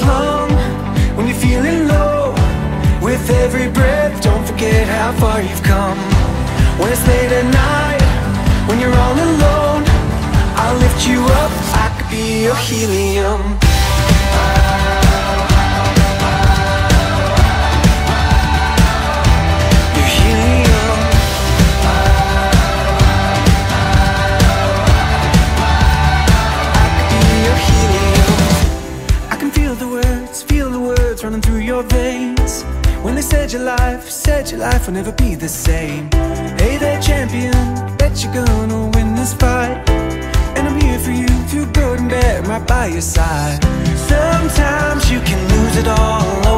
lung when you're feeling low. With every breath, don't forget how far you've come. When it's late at night, when you're all alone, I'll lift you up, I could be your helium. Your helium. I could be your helium. I can feel the words running through your veins. When they said your life will never be the same. Hey there champion, bet you're gonna win this fight. And I'm here for you through good and bad, right by your side. Sometimes you can lose it all